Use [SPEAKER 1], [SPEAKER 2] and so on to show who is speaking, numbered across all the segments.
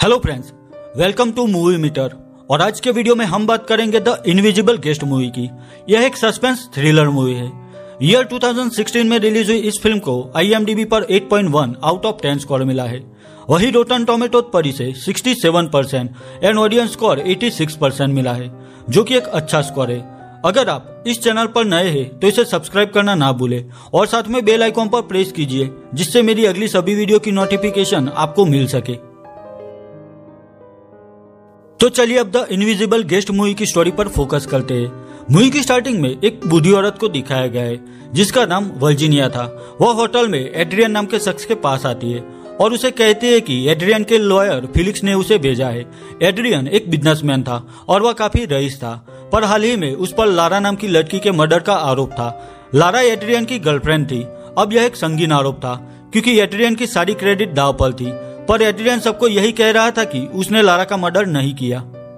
[SPEAKER 1] Hello friends, welcome to movie meter. और आज के वीडियो में हम बात करेंगे द इनविजिबल गेस्ट मूवी की। यह एक सस्पेंस थ्रिलर मूवी है। ईयर 2016 में रिलीज हुई इस फिल्म को IMDb पर 8.1 आउट ऑफ 10 स्कोर मिला है। वही रोटन टोमेटो पर इसे 67% एंड ऑडियंस स्कोर 86% मिला है, जो कि एक अच्छा स्कोर है। अगर आप इस चैनल पर नए हैं तो इसे सब्सक्राइब करना ना भूलें और साथ में बेल आइकॉन पर प्रेस कीजिए, जिससे मेरी अगली सभी वीडियो की नोटिफिकेशन आपको मिल सके। तो चलिए अब द इनविजिबल गेस्ट मूवी की स्टोरी पर फोकस करते हैं। मूवी की स्टार्टिंग में एक बूढ़ी औरत को दिखाया गया है जिसका नाम वर्जीनिया था। वह होटल में एड्रियन नाम के शख्स के पास आती है और उसे कहती है कि एड्रियन के लॉयर फिलिक्स ने उसे भेजा है। एड्रियन एक बिजनेसमैन था और वह काफी रईस था, पर हाल ही में उस पर लारा नाम की लड़की के मर्डर का आरोप था। लारा एड्रियन की गर्लफ्रेंड थी। अब यह एक संगीन आरोप था क्योंकि एड्रियन की सारी क्रेडिट दांव पर थी, पर एड्रियन सबको यही कह रहा था कि उसने लारा का मर्डर नहीं किया।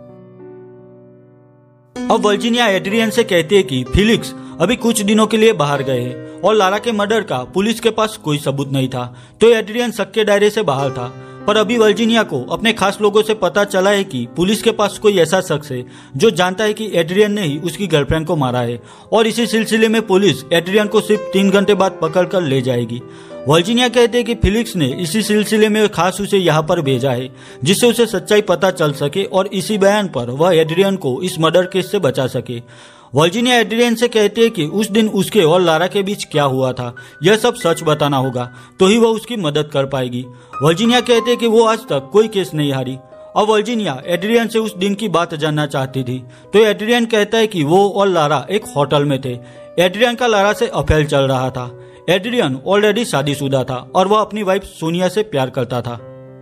[SPEAKER 1] अब वर्जीनिया एड्रियन से कहती है कि फिलिक्स अभी कुछ दिनों के लिए बाहर गए हैं और लारा के मर्डर का पुलिस के पास कोई सबूत नहीं था, तो एड्रियन शक के दायरे से बाहर था। पर अभी वर्जीनिया को अपने खास लोगों से पता चला है कि पुलिस के पास कोई ऐसा शख्स है जो जानता है कि एड्रियन ने ही उसकी गर्लफ्रेंड को मारा है, और इसी सिलसिले में पुलिस एड्रियन को सिर्फ 3 घंटे बाद पकड़कर ले जाएगी। वर्जीनिया कहते हैं कि फिलिक्स ने इसी सिलसिले में खास उसे यहाँ पर भेजा है जिससे उसे सच्चाई पता चल सके और इसी बयान पर वह एड्रियन को इस मर्डर केस से बचा सके। वर्जीनिया एड्रियन से कहती है कि उस दिन उसके और लारा के बीच क्या हुआ था, यह सब सच बताना होगा, तो ही वह उसकी मदद कर पाएगी। वर्जीनिया कहते हैं कि वो आज तक कोई केस नहीं हारी। अब वर्जीनिया एड्रियन से उस दिन की बात जानना चाहती थी, तो एड्रियन कहता है कि वो और लारा एक होटल में थे। एड्रियन का लारा से अफेयर चल रहा था। एड्रियन ऑलरेडी शादीशुदा था और वह अपनी वाइफ सोनिया से प्यार करता था।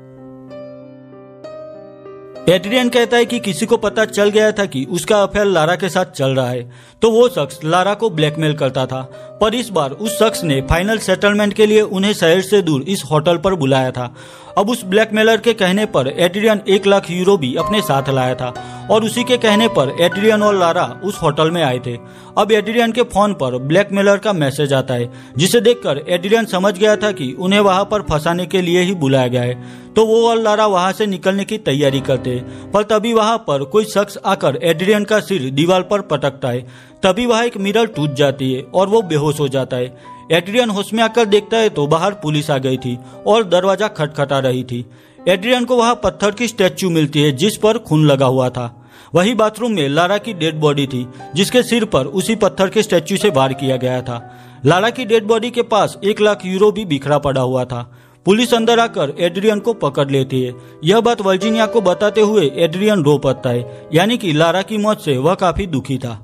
[SPEAKER 1] एड्रियन कहता है कि किसी को पता चल गया था कि उसका अफेयर लारा के साथ चल रहा है, तो वो शख्स लारा को ब्लैकमेल करता था। पर इस बार उस शख्स ने फाइनल सेटलमेंट के लिए उन्हें शहर से दूर इस होटल पर बुलाया था। अब उस ब्लैकमेलर के कहने पर एड्रियन 1 लाख यूरो भी अपने साथ लाया था और उसी के कहने पर एड्रियन और लारा उस होटल में आए थे। अब एड्रियन के फोन पर ब्लैकमेलर का मैसेज आता है, जिसे देखकर एड्रियन समझ गया था कि उन्हें वहां पर फंसाने के लिए ही बुलाया गया है। तो वो और लारा वहां से निकलने की तैयारी करते हैं, पर तभी वहां पर कोई शख्स आकर एड्रियन का सिर दीवार पर पटकता है। तभी वहां एक मिरर टूट जाती है और वो बेहोश हो जाता है। एड्रियन होश में आकर देखता है तो बाहर पुलिस आ गई थी और दरवाजा खटखटा रही थी। एड्रियन को वहां पत्थर की स्टैच्यू मिलती है जिस पर खून लगा हुआ था। वही बाथरूम में लारा की डेड बॉडी थी जिसके सिर पर उसी पत्थर के स्टैच्यू से वार किया गया था। लारा की डेड बॉडी के पास 1 लाख यूरो भी बिखरा पड़ा हुआ था। पुलिस अंदर आकर एड्रियन को पकड़ लेती है। यह बात वर्जीनिया को बताते हुए एड्रियन रो पड़ता है, यानी कि लारा की मौत से वह काफी दुखी था।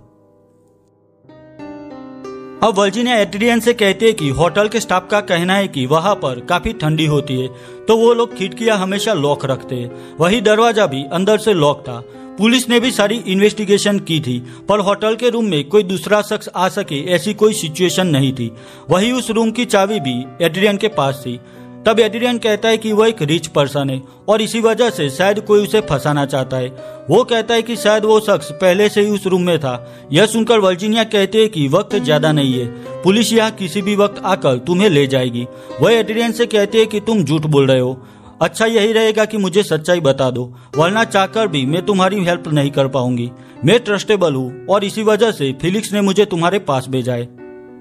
[SPEAKER 1] अब वर्जीनिया एड्रियन से कहते हैं कि होटल के स्टाफ का कहना है कि वहां पर काफी ठंडी होती है, तो वो लोग खिड़कियां हमेशा लॉक रखते हैं। वही दरवाजा भी अंदर से लॉक था। पुलिस ने भी सारी इन्वेस्टिगेशन की थी, पर होटल के रूम में कोई दूसरा शख्स आ सके ऐसी कोई सिचुएशन नहीं थी। वही उस रूम की चाबी भी एड्रियन के पास थी। तब एड्रियन कहता है कि वह एक रिच पर्सन है और इसी वजह से शायद कोई उसे फंसाना चाहता है। वो कहता है कि शायद वो शख्स पहले से ही उस रूम में था। यह सुनकर वर्जीनिया कहते हैं कि वक्त ज्यादा नहीं है, पुलिस यहाँ किसी भी वक्त आकर तुम्हें ले जाएगी। वह एड्रियन से कहते हैं कि तुम झूठ बोल रहे हो, अच्छा यही रहेगा कि मुझे सच्चाई बता दो, वरना चाहकर भी मैं तुम्हारी हेल्प नहीं कर पाऊंगी। मैं ट्रस्टेबल हूँ और इसी वजह से फिलिक्स ने मुझे तुम्हारे पास भेजा है।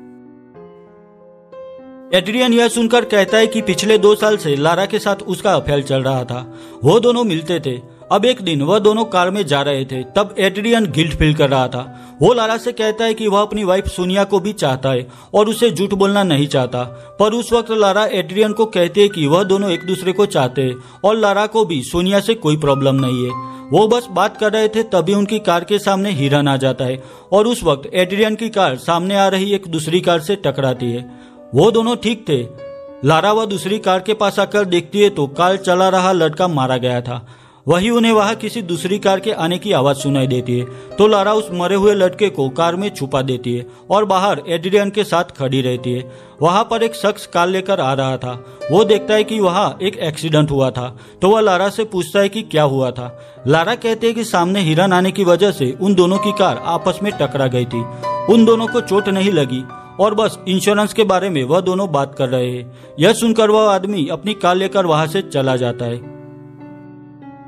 [SPEAKER 1] एड्रियन यह सुनकर कहता है कि पिछले 2 साल से लारा के साथ उसका अफेयर चल रहा था। वो दोनों मिलते थे। अब एक दिन वह दोनों कार में जा रहे थे, तब एड्रियन गिल्ट फील कर रहा था। वो लारा से कहता है कि वह अपनी वाइफ सोनिया को भी चाहता है और उसे झूठ बोलना नहीं चाहता। पर उस वक्त लारा एड्रियन को कहती है कि वह दोनों एक दूसरे को चाहते हैं और लारा को भी सोनिया से कोई प्रॉब्लम नहीं है। वो बस बात कर रहे थे, तभी उनकी कार के सामने हिरन आ जाता है और उस वक्त एड्रियन की कार सामने आ रही एक दूसरी कार से टकराती है। वो दोनों ठीक थे। लारा वह दूसरी कार के पास आकर देखती है तो कार चला रहा लड़का मारा गया था। वही उन्हें वहां किसी दूसरी कार के आने की आवाज सुनाई देती है, तो लारा उस मरे हुए लड़के को कार में छुपा देती है और बाहर एड्रियन के साथ खड़ी रहती है। वहां पर एक शख्स कार लेकर आ रहा था। वो देखता है कि वहां एक एक्सीडेंट हुआ था, तो वह लारा से पूछता है कि क्या हुआ था। लारा कहते हैं कि सामने हिरन आने की वजह से उन दोनों की कार आपस में टकरा गई थी। उन दोनों को चोट नहीं लगी और बस इंश्योरेंस के बारे में वह दोनों बात कर रहे हैं। यह सुनकर वह आदमी अपनी कार लेकर वहां से चला जाता है।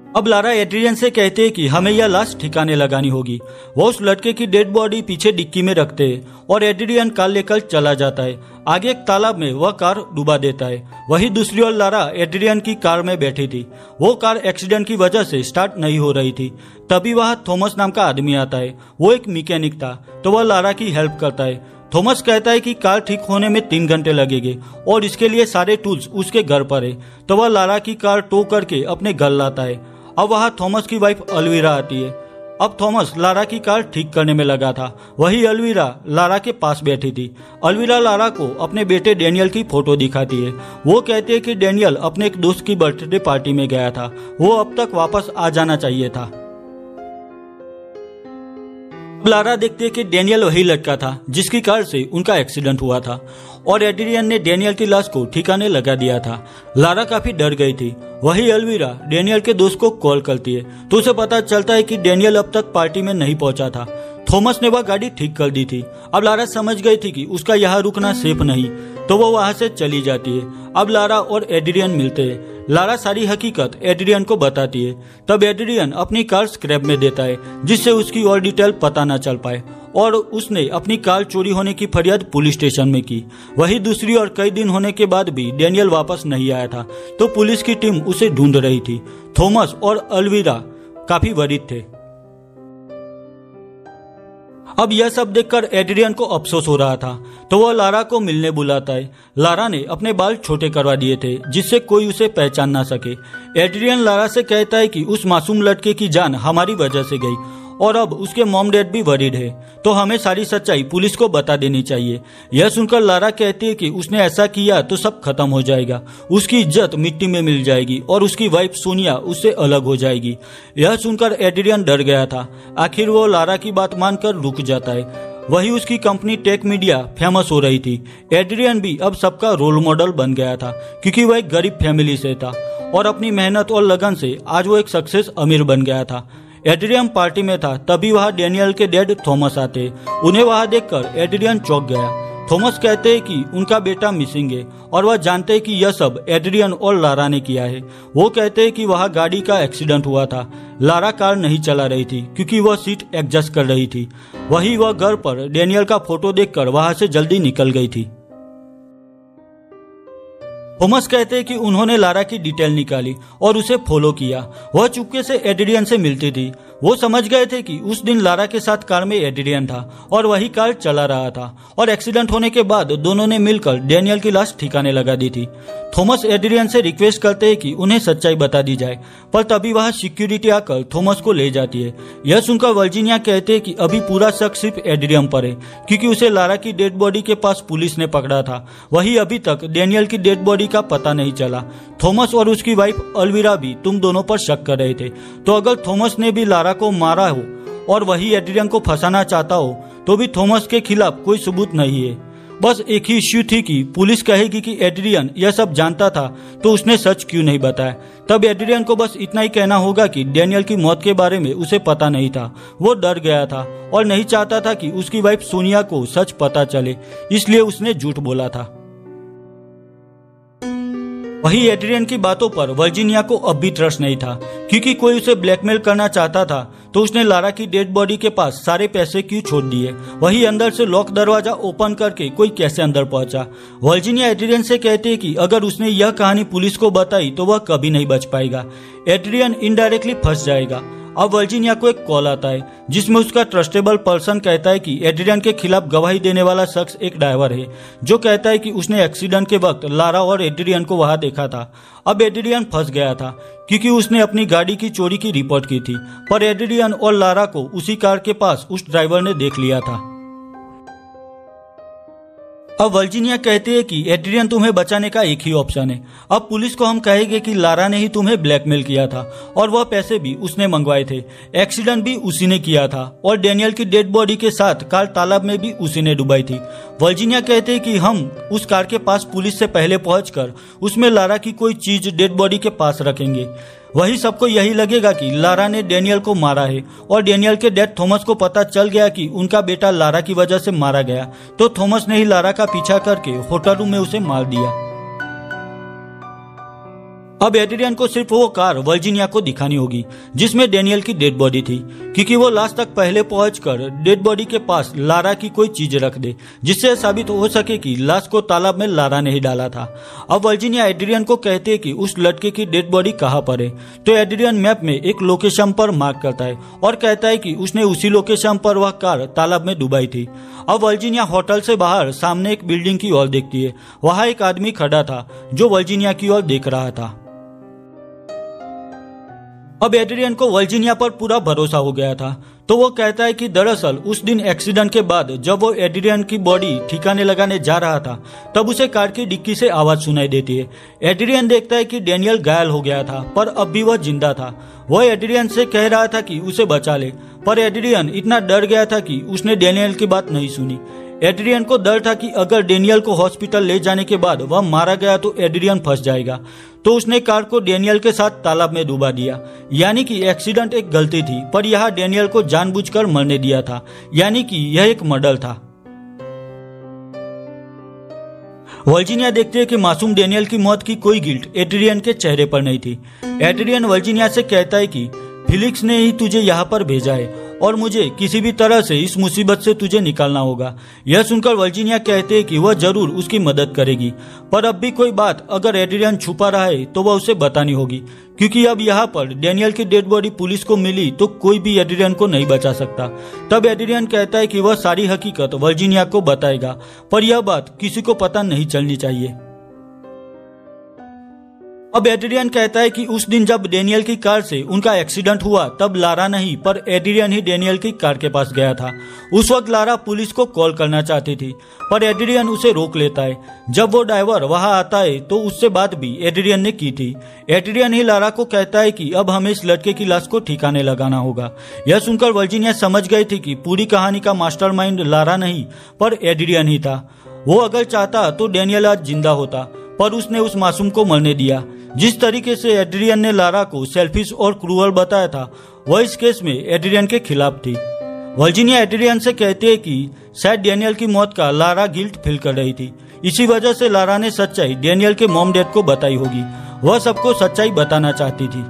[SPEAKER 1] अब लारा एड्रियन से कहते हैं कि हमें यह लाश ठिकाने लगानी होगी। वो उस लड़के की डेड बॉडी पीछे डिक्की में रखते हैं और एड्रियन कार लेकर चला जाता है। आगे एक तालाब में वह कार डुबा देता है। वहीं दूसरी ओर लारा एड्रियन की कार में बैठी थी। वो कार एक्सीडेंट की वजह से स्टार्ट नहीं हो रही थी। तभी वहां थॉमस नाम का आदमी आता है। वो एक मैकेनिक था, तो वह लारा की हेल्प करता है। थॉमस कहता है कि कार ठीक होने में 3 घंटे लगेंगे और इसके लिए सारे टूल्स उसके घर पर है। तो वह लारा की कार टो करके अपने घर लाता है। अब वहां थॉमस की वाइफ अल्वीरा आती है। अब थॉमस लारा की कार ठीक करने में लगा था। वही अल्वीरा लारा के पास बैठी थी। अल्वीरा लारा को अपने बेटे डैनियल की फोटो दिखाती है। वो कहती है कि डैनियल अपने एक दोस्त की बर्थडे पार्टी में गया था, वो अब तक वापस आ जाना चाहिए था। लारा देखती है कि डैनियल वही लड़का था जिसकी कार से उनका एक्सीडेंट हुआ था और एड्रियन ने डैनियल की लाश को ठिकाने लगा दिया था। लारा काफी डर गई थी। वही अल्वीरा डैनियल के दोस्त को कॉल करती है तो उसे पता चलता है कि डैनियल अब तक पार्टी में नहीं पहुंचा था। थॉमस ने वह गाड़ी ठीक कर दी थी। अब लारा समझ गई थी कि उसका यहाँ रुकना सेफ नहीं, तो वो वहां से चली जाती है। अब लारा और एड्रियन मिलते हैं। लारा सारी हकीकत एड्रियन को बताती है। तब एड्रियन अपनी कार स्क्रैप में देता है जिससे उसकी और डिटेल पता न चल पाए और उसने अपनी कार चोरी होने की फरियाद पुलिस स्टेशन में की। वही दूसरी और कई दिन होने के बाद भी डैनियल वापस नहीं आया था, तो पुलिस की टीम उसे ढूंढ रही थी। थॉमस और अल्वीरा काफी वरीड थे। अब यह सब देखकर एड्रियन को अफसोस हो रहा था, तो वह लारा को मिलने बुलाता है। लारा ने अपने बाल छोटे करवा दिए थे जिससे कोई उसे पहचान ना सके। एड्रियन लारा से कहता है कि उस मासूम लड़के की जान हमारी वजह से गई और अब उसके मॉम डैड भी वरीड है, तो हमें सारी सच्चाई पुलिस को बता देनी चाहिए। यह सुनकर लारा कहती है कि उसने ऐसा किया तो सब खत्म हो जाएगा, उसकी इज्जत मिट्टी में मिल जाएगी और उसकी वाइफ सोनिया उससे अलग हो जाएगी। यह सुनकर एड्रियन डर गया था। आखिर वो लारा की बात मानकर रुक जाता है। वही उसकी कंपनी टेक मीडिया फेमस हो रही थी। एड्रियन भी अब सबका रोल मॉडल बन गया था क्योंकि वह एक गरीब फैमिली से था और अपनी मेहनत और लगन से आज वो एक सक्सेस अमीर बन गया था। एड्रियन पार्टी में था, तभी वहां डैनियल के डैड थॉमस आते। उन्हें वहां देखकर एड्रियन चौंक गया। थॉमस कहते हैं कि उनका बेटा मिसिंग है और वह जानते हैं कि यह सब एड्रियन और लारा ने किया है। वो कहते हैं कि वहां गाड़ी का एक्सीडेंट हुआ था। लारा कार नहीं चला रही थी क्योंकि वह सीट एडजस्ट कर रही थी। वही वह घर पर डैनियल का फोटो देखकर वहां से जल्दी निकल गई थी। थॉमस कहते हैं कि उन्होंने लारा की डिटेल निकाली और उसे फॉलो किया। वह चुपके से एड्रियन से मिलती थी। वो समझ गए थे कि उस दिन लारा के साथ कार में एड्रियन था और वही कार चला रहा था और एक्सीडेंट होने के बाद दोनों ने मिलकर डैनियल की लाश ठिकाने लगा दी थी। थॉमस एड्रियन से रिक्वेस्ट करते हैं कि उन्हें सच्चाई बता दी जाए, पर तभी वहां सिक्योरिटी आकर थॉमस को ले जाती है। यह सुनकर वर्जीनिया कहते हैं कि अभी पूरा शक सिर्फ एड्रियन पर है क्योंकि उसे लारा की डेड बॉडी के पास पुलिस ने पकड़ा था। वही अभी तक डैनियल की डेड बॉडी का पता नहीं चला। थॉमस और उसकी वाइफ अल्वीरा भी तुम दोनों पर शक कर रहे थे, तो अगर थॉमस ने भी लारा को मारा हो और वही एड्रियन को फंसाना चाहता हो तो भी थॉमस के खिलाफ कोई सबूत नहीं है। बस एक ही इश्यू थी कि पुलिस कहेगी कि एड्रियन यह सब जानता था तो उसने सच क्यों नहीं बताया। तब एड्रियन को बस इतना ही कहना होगा कि डैनियल की मौत के बारे में उसे पता नहीं था। वो डर गया था और नहीं चाहता था कि उसकी वाइफ सोनिया को सच पता चले, इसलिए उसने झूठ बोला था। वही एड्रियन की बातों पर वर्जीनिया को अब भी ट्रस्ट नहीं था क्योंकि कोई उसे ब्लैकमेल करना चाहता था, तो उसने लारा की डेड बॉडी के पास सारे पैसे क्यों छोड़ दिए। वही अंदर से लॉक दरवाजा ओपन करके कोई कैसे अंदर पहुंचा। वर्जीनिया एड्रियन से कहती है कि अगर उसने यह कहानी पुलिस को बताई तो वह कभी नहीं बच पाएगा। एड्रियन इनडायरेक्टली फंस जाएगा। अब वर्जीनिया को एक कॉल आता है जिसमें उसका ट्रस्टेबल पर्सन कहता है कि एड्रियन के खिलाफ गवाही देने वाला शख्स एक ड्राइवर है जो कहता है कि उसने एक्सीडेंट के वक्त लारा और एड्रियन को वहां देखा था। अब एड्रियन फंस गया था क्योंकि उसने अपनी गाड़ी की चोरी की रिपोर्ट की थी, पर एड्रियन और लारा को उसी कार के पास उस ड्राइवर ने देख लिया था। अब वर्जीनिया कहती है कि एड्रियन तुम्हें बचाने का एक ही ऑप्शन है। अब पुलिस को हम कहेंगे कि लारा ने ही तुम्हें ब्लैकमेल किया था और वह पैसे भी उसने मंगवाए थे। एक्सीडेंट भी उसी ने किया था और डैनियल की डेड बॉडी के साथ कार तालाब में भी उसी ने डुबाई थी। वर्जीनिया कहते हैं कि हम उस कार के पास पुलिस से पहले पहुंचकर उसमें लारा की कोई चीज डेड बॉडी के पास रखेंगे। वही सबको यही लगेगा कि लारा ने डैनियल को मारा है और डैनियल के डैड थॉमस को पता चल गया कि उनका बेटा लारा की वजह से मारा गया, तो थॉमस ने ही लारा का पीछा करके होटल रूम में उसे मार दिया। अब एड्रियन को सिर्फ वो कार वर्जीनिया को दिखानी होगी जिसमें डेनियल की डेड बॉडी थी, क्योंकि वो लाश तक पहले पहुंचकर डेड बॉडी के पास लारा की कोई चीज रख दे जिससे साबित हो सके कि लाश को तालाब में लारा ने ही डाला था। अब वर्जीनिया एड्रियन को कहते हैं कि उस लड़के की डेड बॉडी कहाँ पर है, तो एड्रियन मैप में एक लोकेशन पर मार्क करता है और कहता है कि उसने उसी लोकेशन पर वह कार तालाब में डुबाई थी। अब वर्जीनिया होटल से बाहर सामने एक बिल्डिंग की ओर देखती है। वहां एक आदमी खड़ा था जो वर्जीनिया की ओर देख रहा था। अब एड्रियन को वर्जीनिया पर पूरा भरोसा हो गया था, तो वो कहता है कि दरअसल उस दिन एक्सीडेंट के बाद जब वो एड्रियन की बॉडी ठिकाने लगाने जा रहा था तब उसे कार की डिक्की से आवाज सुनाई देती है। एड्रियन देखता है कि डेनियल घायल हो गया था पर अब भी वह जिंदा था। वह एड्रियन से कह रहा था कि उसे बचा ले, पर एड्रियन इतना डर गया था कि उसने डेनियल की बात नहीं सुनी। एड्रियन को डर था कि अगर डेनियल को हॉस्पिटल ले जाने के बाद वह मारा गया तो एड्रियन फंस जाएगा, तो उसने कार को डेनियल के साथ तालाब में डुबा दिया। यानी कि एक्सीडेंट एक गलती थी, पर यहाँ डेनियल को जानबूझकर मरने दिया था, यानी कि यह एक मर्डर था। वर्जीनिया देखते है कि मासूम डेनियल की मौत की कोई गिल्ट एड्रियन के चेहरे पर नहीं थी। एड्रियन वर्जीनिया से कहता है कि फिलिक्स ने ही तुझे यहाँ पर भेजा है और मुझे किसी भी तरह से इस मुसीबत से तुझे निकालना होगा। यह सुनकर वर्जीनिया कहते हैं कि वह जरूर उसकी मदद करेगी, पर अब भी कोई बात अगर एड्रियन छुपा रहा है तो वह उसे बतानी होगी, क्योंकि अब यहाँ पर डेनियल की डेड बॉडी पुलिस को मिली तो कोई भी एड्रियन को नहीं बचा सकता। तब एड्रियन कहता है कि वह सारी हकीकत वर्जीनिया को बताएगा, पर यह बात किसी को पता नहीं चलनी चाहिए। अब एड्रियन कहता है कि उस दिन जब डेनियल की कार से उनका एक्सीडेंट हुआ तब लारा नहीं पर एड्रियन ही डेनियल की कार के पास गया था। उस वक्त लारा पुलिस को कॉल करना चाहती थी, पर एड्रियन उसे रोक लेता है। जब वो ड्राइवर वहां आता है तो उससे बात भी एड्रियन ने की थी। एड्रियन ही लारा को कहता है कि अब हमें इस लड़के की लाश को ठिकाने लगाना होगा। यह सुनकर वर्जीनिया समझ गई थी कि पूरी कहानी का मास्टरमाइंड लारा नहीं पर एड्रियन ही था। वो अगर चाहता तो डेनियल आज जिंदा होता, पर उसने उस मासूम को मरने दिया। जिस तरीके से एड्रियन ने लारा को सेल्फिश और क्रूअल बताया था वह इस केस में एड्रियन के खिलाफ थी। वर्जीनिया एड्रियन से कहती है कि शायद डेनियल की मौत का लारा गिल्ट फील कर रही थी, इसी वजह से लारा ने सच्चाई डेनियल के मॉम डैड को बताई होगी। वह सबको सच्चाई बताना चाहती थी।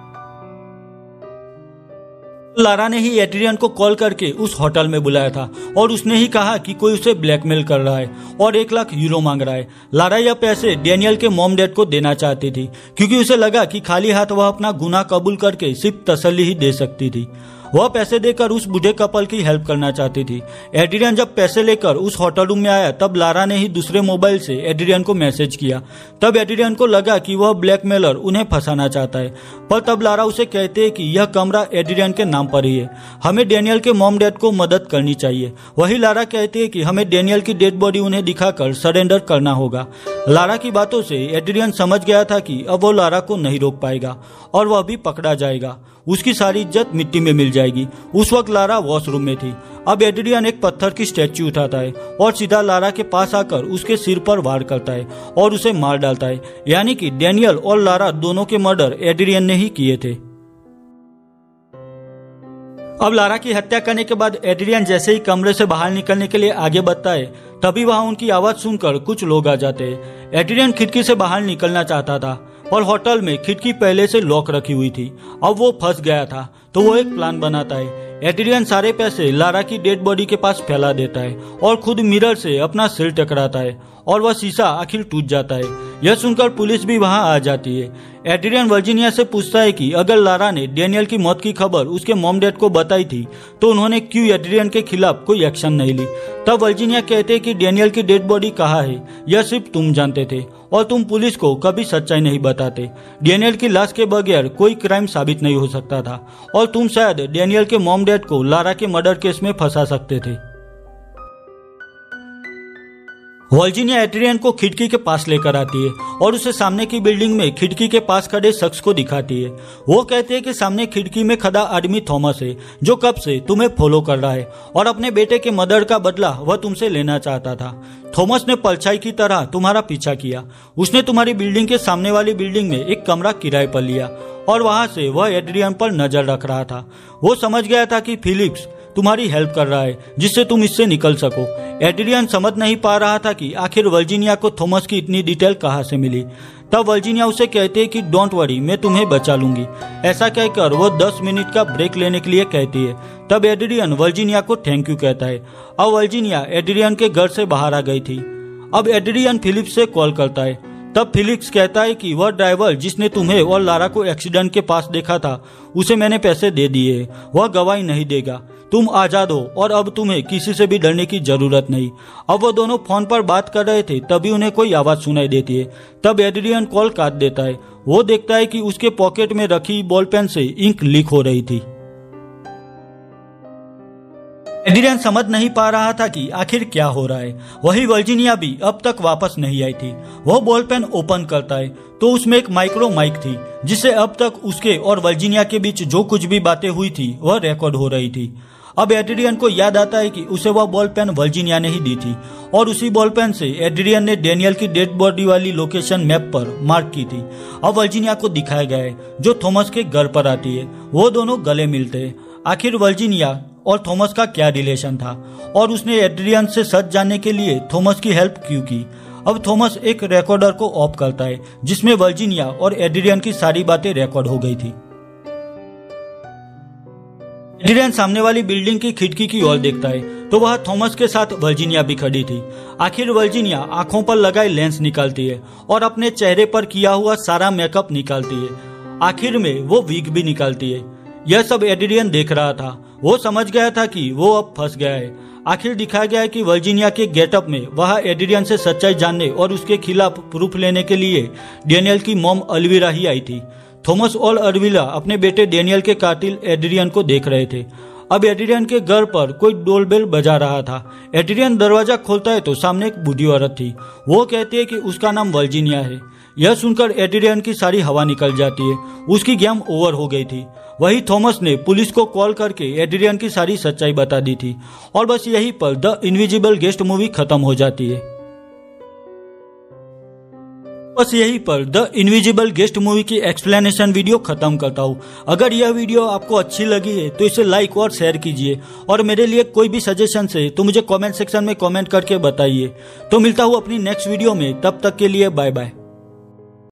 [SPEAKER 1] लारा ने ही एड्रियन को कॉल करके उस होटल में बुलाया था और उसने ही कहा कि कोई उसे ब्लैकमेल कर रहा है और 1 लाख यूरो मांग रहा है। लारा यह पैसे डेनियल के मॉम डैड को देना चाहती थी, क्योंकि उसे लगा कि खाली हाथ वह अपना गुनाह कबूल करके सिर्फ तसल्ली ही दे सकती थी। वह पैसे देकर उस बूढ़े कपल की हेल्प करना चाहती थी। एड्रियन जब पैसे लेकर उस होटल रूम में आया तब लारा ने ही दूसरे मोबाइल से एड्रियन को मैसेज किया। तब एड्रियन को लगा कि वह ब्लैकमेलर उन्हें फंसाना चाहता है, पर तब लारा उसे कहते हैं कि यह कमरा एड्रियन के नाम पर ही है, हमें डेनियल के मॉम डैड को मदद करनी चाहिए। वही लारा कहती है कि हमें डेनियल की डेड बॉडी उन्हें दिखाकर सरेंडर करना होगा। लारा की बातों से एड्रियन समझ गया था कि अब वो लारा को नहीं रोक पाएगा और वह भी पकड़ा जाएगा, उसकी सारी इज्जत मिट्टी में मिल जाएगी। उस वक्त लारा वॉशरूम में थी। अब एड्रियन एक पत्थर की स्टैच्यू उठाता है और सीधा लारा के पास आकर उसके सिर पर वार करता है और उसे मार डालता है। यानी कि डेनियल और लारा दोनों के मर्डर एड्रियन ने ही किए थे। अब लारा की हत्या करने के बाद एड्रियन जैसे ही कमरे से बाहर निकलने के लिए आगे बढ़ता है तभी वहां उनकी आवाज सुनकर कुछ लोग आ जाते हैं। एड्रियन खिड़की से बाहर निकलना चाहता था, पर होटल में खिड़की पहले से लॉक रखी हुई थी। अब वो फंस गया था, तो वो एक प्लान बनाता है। एड्रियन सारे पैसे लारा की डेड बॉडी के पास फैला देता है और खुद मिरर से अपना सिर टकराता है और वह शीशा आखिर टूट जाता है। यह सुनकर पुलिस भी वहां आ जाती है। एड्रियन वर्जीनिया से पूछता है कि अगर लारा ने डेनियल की मौत की खबर उसके मॉम डैड को बताई थी तो उन्होंने क्यों एड्रियन के खिलाफ कोई एक्शन नहीं ली। तब वर्जीनिया कहते हैं कि डेनियल की डेड बॉडी कहाँ है यह सिर्फ तुम जानते थे और तुम पुलिस को कभी सच्चाई नहीं बताते। डेनियल की लाश के बगैर कोई क्राइम साबित नहीं हो सकता था और तुम शायद डेनियल के मॉम डैड को लारा के मर्डर केस में फंसा सकते थे। वर्जीनिया एड्रियन को खिड़की के पास लेकर आती है और उसे सामने की बिल्डिंग में खिड़की के पास खड़े शख्स को दिखाती है। वो कहते हैं कि सामने खिड़की में खड़ा आदमी थॉमस है, जो कब से तुम्हें फॉलो कर रहा है और अपने बेटे के मर्डर का बदला वह तुमसे लेना चाहता था। थॉमस ने परछाई की तरह तुम्हारा पीछा किया। उसने तुम्हारी बिल्डिंग के सामने वाली बिल्डिंग में एक कमरा किराए पर लिया और वहां से वह एड्रियन पर नजर रख रहा था। वो समझ गया था कि फिलिप्स तुम्हारी हेल्प कर रहा है जिससे तुम इससे निकल सको। एड्रियन समझ नहीं पा रहा था कि आखिर वर्जीनिया को थॉमस की इतनी डिटेल कहां से मिली। तब वर्जीनिया उसे कहती है कि डोंट वरी, मैं तुम्हें बचा लूंगी। ऐसा कहकर वो 10 मिनट का ब्रेक लेने के लिए कहती है। तब एड्रियन वर्जीनिया को थैंक यू कहता है। अब वर्जीनिया एड्रियन के घर से बाहर आ गई थी। अब एड्रियन फिलिप्स से कॉल करता है। तब फिलिप्स कहता है कि वह ड्राइवर जिसने तुम्हें और लारा को एक्सीडेंट के पास देखा था, उसे मैंने पैसे दे दिए, वह गवाही नहीं देगा। तुम आजाद हो और अब तुम्हें किसी से भी डरने की जरूरत नहीं। अब वो दोनों फोन पर बात कर रहे थे, तभी उन्हें कोई आवाज सुनाई देती है। तब एड्रियन कॉल काट देता है। वो देखता है कि उसके पॉकेट में रखी बॉल पेन से इंक लीक हो रही थी। एड्रियन समझ नहीं पा रहा था कि आखिर क्या हो रहा है। वही वर्जीनिया भी अब तक वापस नहीं आई थी। वह बॉल पेन ओपन करता है तो उसमें एक माइक्रो माइक थी, जिससे अब तक उसके और वर्जीनिया के बीच जो कुछ भी बातें हुई थी वह रिकॉर्ड हो रही थी। अब एड्रियन को याद आता है कि उसे वह बॉल पेन वर्जीनिया ने ही दी थी और उसी बॉल पेन से एड्रियन ने डेनियल की डेड बॉडी वाली लोकेशन मैप पर मार्क की थी। अब वर्जीनिया को दिखाया गया है जो थॉमस के घर पर आती है। वो दोनों गले मिलते हैं। आखिर वर्जीनिया और थॉमस का क्या रिलेशन था और उसने एड्रियन से सच जानने के लिए थॉमस की हेल्प क्यों की। अब थॉमस एक रिकॉर्डर को ऑफ करता है जिसमें वर्जीनिया और एड्रियन की सारी बातें रिकॉर्ड हो गई थी। एड्रियन सामने वाली बिल्डिंग की खिड़की की ओर देखता है तो वह थॉमस के साथ वर्जीनिया भी खड़ी थी। आखिर वर्जीनिया आंखों पर लगाए लेंस निकालती है और अपने चेहरे पर किया हुआ सारा मेकअप निकालती है। आखिर में वो विग भी निकालती है। यह सब एड्रियन देख रहा था। वो समझ गया था कि वो अब फंस गया है। आखिर दिखाया गया है कि वर्जीनिया के गेटअप में वह एड्रियन से सच्चाई जानने और उसके खिलाफ प्रूफ लेने के लिए डेनियल की मॉम अल्वीरा ही आई थी। थॉमस और अल्वीरा अपने बेटे डेनियल के कातिल एड्रियन को देख रहे थे। अब एड्रियन के घर पर कोई डोरबेल बजा रहा था। एड्रियन दरवाजा खोलता है तो सामने एक बूढ़ी औरत थी। वो कहती है कि उसका नाम वर्जीनिया है। यह सुनकर एड्रियन की सारी हवा निकल जाती है। उसकी गेम ओवर हो गई थी। वही थॉमस ने पुलिस को कॉल करके एड्रियन की सारी सच्चाई बता दी थी और बस यहीं पर द इनविजिबल गेस्ट मूवी खत्म हो जाती है। बस यहीं पर द इनविजिबल गेस्ट मूवी की एक्सप्लेनेशन वीडियो खत्म करता हूँ। अगर यह वीडियो आपको अच्छी लगी है तो इसे लाइक और शेयर कीजिए और मेरे लिए कोई भी सजेशन है तो मुझे कमेंट सेक्शन में कमेंट करके बताइए। तो मिलता हूँ अपनी नेक्स्ट वीडियो में, तब तक के लिए बाय बाय।